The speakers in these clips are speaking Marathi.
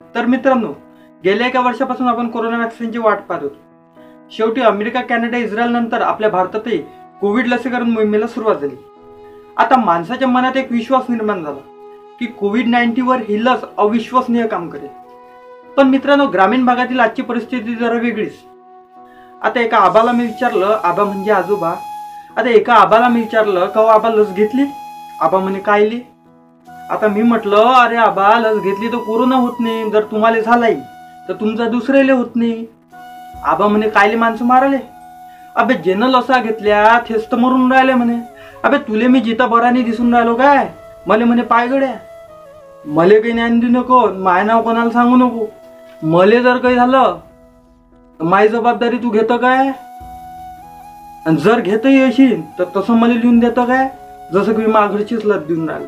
तर मित्रांनो, गेल्या एका वर्षापासून आपण कोरोना वॅक्सिनची वाट पाहत होतो. शेवटी अमेरिका, कॅनडा, इस्रायल नंतर आपल्या भारतातही कोविड लसीकरण मोहिमेला सुरुवात झाली. आता माणसाच्या मनात एक विश्वास निर्माण झाला की कोविड-19 वर ही लस अविश्वसनीय काम करेल. पण मित्रांनो, ग्रामीण भागातील आजची परिस्थिती जरा वेगळीच. आता एका आबाला मी विचारलं, आबा म्हणजे आजोबा, आता एका आबाला मी विचारलं का आबा लस घेतली? आबा म्हणे कायली? आता मी म्हटलं, अरे आबा, लस घेतली तर कोरोना होत नाही, जर तुम्हाला झालाय तर तुमचा दुसऱ्याला होत नाही. आबा म्हणे कायले माणसं माराले? अबे जेनं लसा घेतल्या तेच तर मरून राहिले म्हणे. अबे तुले मी जिता बरानी दिसून राहिलो काय? मले म्हणे पायगड्या, मले काही ज्ञान देऊ नको, माय नाव कोणाला सांगू नको. मले जर काही झालं माय जबाबदारी तू घेतो काय? आणि जर घेतही अशील तर तसं मला लिहून देतं काय, जसं की मी माघरचीच लस देऊन राहिलो.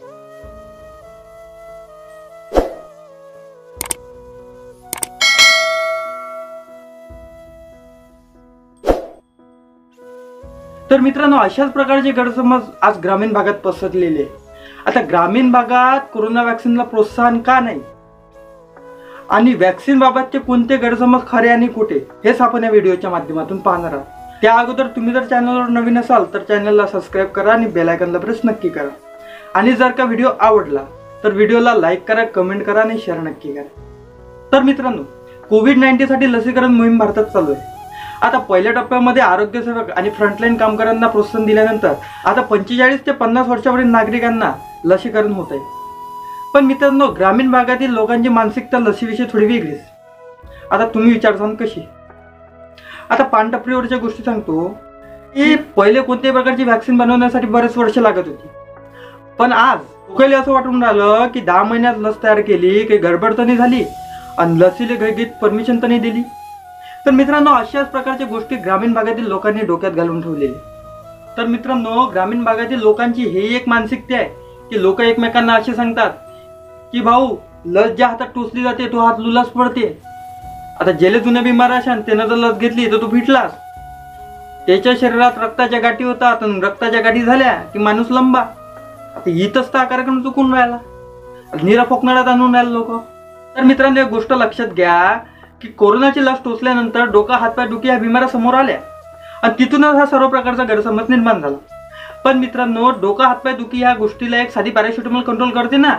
तर मित्रांनो, अशाच प्रकारचे गैरसमज आज ग्रामीण भागात पसरलेले. आता ग्रामीण भागात कोरोना वॅक्सिनला प्रोत्साहन का नाही आणि वॅक्सिन बाबतचे कोणते गैरसमज खरे आणि खोटे, हेच आपण या व्हिडिओच्या माध्यमातून पाहणार आहोत. त्या अगोदर तुम्ही जर चॅनलवर नवीन असाल तर चॅनलला सबस्क्राईब करा आणि बेल आयकॉनला प्रेस नक्की करा. आणि जर का व्हिडिओ आवडला तर व्हिडिओला लाईक करा, कमेंट करा आणि शेअर नक्की करा. तर मित्रांनो, कोविड-19 साठी लसीकरण मोहीम भारतात चालू आहे. आता पहिल्या टप्प्यामध्ये आरोग्य सेवक आणि फ्रंटलाईन कामगारांना प्रोत्साहन दिल्यानंतर आता 45 ते 50 वर्षावरील नागरिकांना लसीकरण होत आहे. पण मित्रांनो, ग्रामीण भागातील लोकांची मानसिकता लसीविषयी थोडी वेगळीच. आता तुम्ही विचारसान कशी? आता पानटपरीवरच्या गोष्टी सांगतो की पहिले कोणत्याही प्रकारची व्हॅक्सिन बनवण्यासाठी बरेच वर्ष लागत होती. पण आज लोकांना असं वाटून राहिलं की 10 महिन्यात लस तयार केली, काही गडबड तर नाही झाली आणि लसीला घाईघाईत परमिशन तर नाही दिली. तर मित्रांनो, अशाच प्रकारच्या गोष्टी ग्रामीण भागातील लोकांनी डोक्यात घालून ठेवलेले. तर मित्रांनो, ग्रामीण भागातील लोकांची हे एक मानसिकता आहे की लोक एकमेकांना असे सांगतात की भाऊ, लस ज्या हातात टोचली जाते तो हात लुलास पडते. आता जेले जुने बिमार अशान त्यानं जर लस घेतली तर तू फिटलास. त्याच्या शरीरात रक्ताच्या गाठी होतात आणि रक्ताच्या गाठी झाल्या की माणूस लंबा. आता इथंच तर कार्यक्रम चुकून राहिला, निरा फोकनाळ्यात आणून राहिले लोक. तर मित्रांनो, एक गोष्ट लक्षात घ्या की कोरोनाची लस टोचल्यानंतर डोका, हातपाय दुखी ह्या बिमाऱ्या समोर आल्या आणि तिथूनच हा सर्व प्रकारचा गैरसमज निर्माण झाला. पण मित्रांनो, डोका, हातपाय दुखी ह्या गोष्टीला एक साधी पॅरासिटामॉल कंट्रोल करते ना,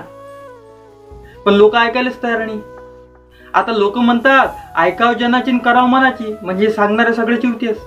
पण लोक ऐकायलाच तयार नाही. आता लोक म्हणतात ऐकाव जनाची करावं मनाची, म्हणजे सांगणारे सगळे चिवतेच.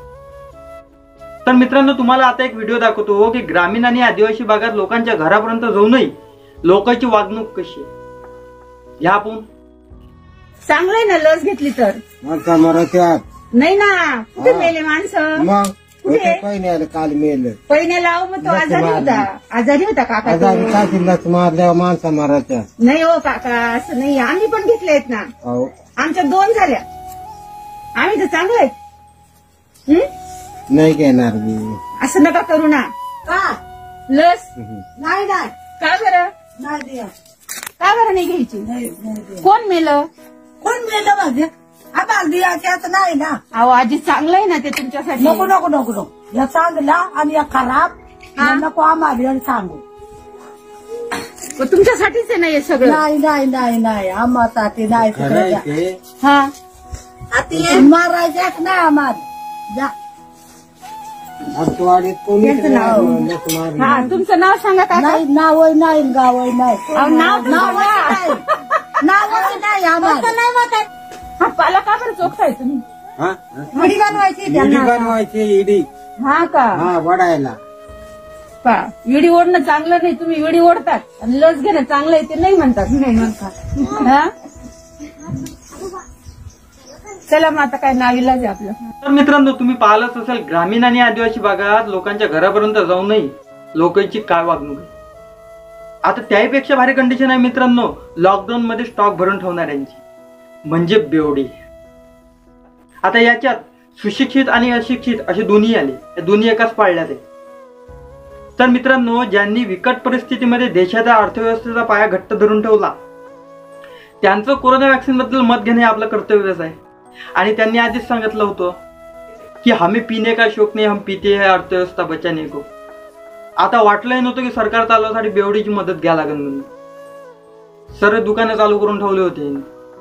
तर मित्रांनो, तुम्हाला आता एक व्हिडिओ दाखवतो की ग्रामीण आणि आदिवासी भागात लोकांच्या घरापर्यंत जाऊनही लोकांची वागणूक कशी आहे. ह्या आपण चांगलंय ना लस घेतली तर. माणसा मराठ्यात नाही ना, कुठे मेले माणसं? मग कुठे पहिल्या काल मेलं. पहिल्या लाव मग तो आजारी होता काका तो. आजारी काशीलाच मारल्यावर माणसा मराठ्यात. नाही हो काका, असं नाही. आम्ही पण घेतले आहेत ना. हो, आमच्या 2 झाल्या. आम्ही तर चांगलं आहेत. नाही घेणार मी. असं नका करू ना. का लस नाही नाही का बरं? नाही द्या. का बरं नाही घ्यायची? कोण मेलं? कोण मेलं माझे? आम्हाला द्यायच्याच नाही ना. अहो आजी, चांगलं आहे ना ते तुमच्यासाठी. नको नको नको नको. या चांगला आणि या खराब हा. नको आम्हाला सांगू. मग तुमच्यासाठीच आहे ना हे सगळं? नाही नाही नाही नाही, आम्हाला नाही खरं आहे ते. हा, मारायच्याच नाही आम्हाला. जा. आमच्यावाडीत कोणी त्यांचं नाव. हा, तुमचं नाव सांगा का? नाही नाव नाही, गाव नाही. अहो, नाव तर नाव सांगा. नाही. नाव नाही आम्हाला. हा, पाला का बरं चोखताय तुम्ही? हा? इडी बनवायची इडी त्यांना. बनवायची, इडी. हा, हा का? वडायला. पा विडी ओढणं चांगलं नाही, तुम्ही विडी ओढतात आणि लस घेणं चांगलं आहे ते नाही म्हणतात. नाही म्हणतात. हा, चला मग आता काय नाविलाज आहे आपलं. तर मित्रांनो, तुम्ही पाहिलंच असेल ग्रामीण आणि आदिवासी भागात लोकांच्या घरापर्यंत जाऊनही लोकांची काय वागणूक आहे. आता त्याहीपेक्षा भारी कंडिशन आहे मित्रांनो, लॉकडाऊन मध्ये स्टॉक भरून ठेवणाऱ्यांची, म्हणजे बेवडी. आता याच्यात सुशिक्षित आणि अशिक्षित असे दोन्ही आले, या दोन्ही एकाच पाळल्यात आहे. तर मित्रांनो, ज्यांनी विकट परिस्थितीमध्ये देशाच्या अर्थव्यवस्थेचा पाया घट्ट धरून ठेवला त्यांचं कोरोना वॅक्सिन बद्दल मत घेणे आपलं कर्तव्यच आहे. आणि त्यांनी आधीच सांगितलं होतं की हमें पीने का शौक नाही, हम पीते हैं, अर्थव्यवस्था बचाने को. आता वाटलंही नव्हतं की सरकार चालवण्यासाठी बेवडीची मदत घ्या लागेल म्हणून. सर्व दुकानं चालू करून ठेवले होते.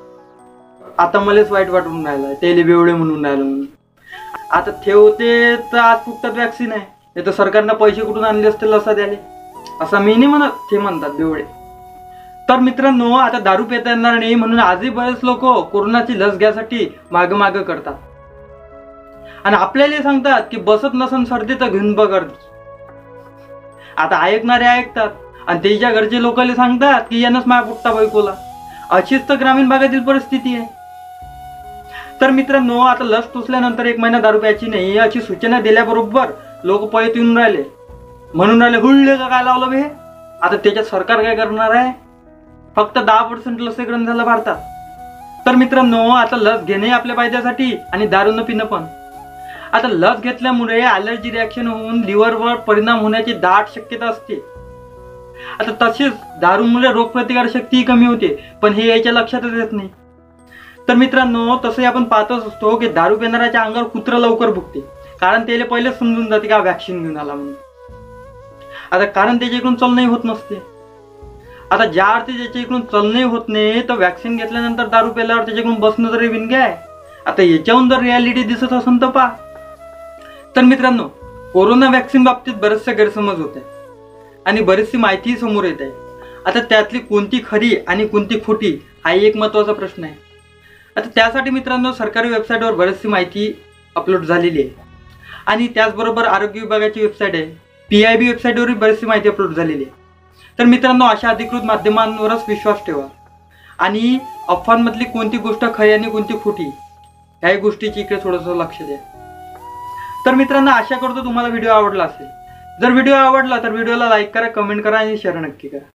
आता मलाच वाईट वाटून राहिलं तेले बेवडे म्हणून राहिलं म्हणून. आता ठेवते तर आज फुकटात वॅक्सिन आहे, नाही तर सरकारनं पैसे कुठून आणले असतील असं द्याले, असं मी नाही म्हणत, ते म्हणतात बेवडे. तर मित्रांनो, आता दारू पिता येणार नाही म्हणून आजही बरेच लोक कोरोनाची लस घ्यायसाठी माग माग करतात आणि आपल्याला सांगतात की बसत नसन सर्दी तर घेऊन बघ गर्दी. आता ऐकणारे ऐकतात आणि त्याच्या घरचे लोकांना सांगतात की यानंच माया फुटता बायकोला. अशीच तर ग्रामीण भागातील परिस्थिती आहे. तर मित्रांनो, आता लस टोचल्यानंतर 1 महिना दारू प्यायची नाही अशी सूचना दिल्याबरोबर लोक पळत येऊन राहिले, म्हणून राहिले हुळले का काय लावलं बे. आता त्याच्यात सरकार काय करणार आहे, फक्त 10% लसीकरण झालं भारतात. तर मित्रांनो, आता लस घेणे आपल्या फायद्यासाठी आणि दारू न पिणं पण. आता लस घेतल्यामुळे ॲलर्जी रिॲक्शन होऊन लिव्हरवर परिणाम होण्याची दाट शक्यता असते. आता तसेच दारूमुळे रोगप्रतिकार शक्ती कमी होते, पण हे याच्या लक्षातच येत नाही. तर मित्रांनो, तसंही आपण पाहतच असतो की दारू पिणाऱ्याच्या अंगावर कुत्रं लवकर भुकते, कारण त्याला पहिलेच समजून जाते का वॅक्सिन घेऊन आला म्हणून. आता कारण त्याच्याकडून चलनही होत नसते. आता ज्या अर्थी ज्याच्या इकडून चलनही होत नाही तर वॅक्सिन घेतल्यानंतर दारू प्यायल्यावर त्याच्याकडून बसणं तरी विनगे आहे. आता याच्याहून जर रियालिटी दिसत असेल तर पहा. तर मित्रांनो, कोरोना वॅक्सिन बाबतीत बरेचसे गैरसमज होते आणि बरीचशी माहिती समोर येत आहे. आता त्यातली कोणती खरी आणि कोणती खोटी हा एक महत्त्वाचा प्रश्न आहे. आता त्यासाठी मित्रांनो, सरकारी वेबसाईटवर बरीचशी माहिती अपलोड झालेली आहे आणि त्याचबरोबर आरोग्य विभागाची वेबसाईट आहे, PIB वेबसाईटवरही बरीचशी माहिती अपलोड झालेली आहे. तर मित्रांनो, अशा अधिकृत माध्यमांवरच विश्वास ठेवा आणि अफवांमधली कोणती गोष्ट खरी आणि कोणती खोटी ह्या गोष्टीची इकडे थोडंसं लक्ष द्या. तर मित्रांनो, आशा करतो तुम्हाला व्हिडिओ आवडला असेल. जर व्हिडिओ आवडला तर व्हिडिओला लाईक करा, कमेंट करा आणि शेअर नक्की करा.